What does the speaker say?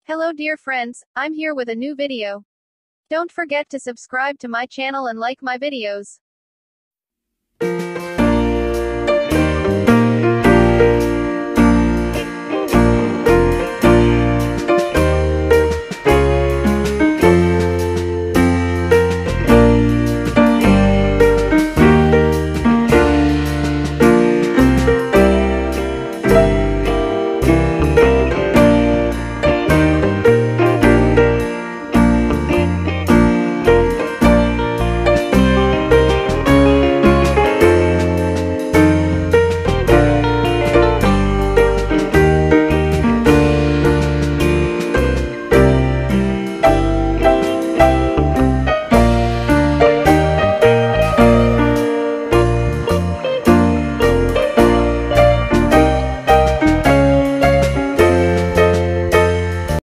Hello dear friends, I'm here with a new video. Don't forget to subscribe to my channel and like my videos.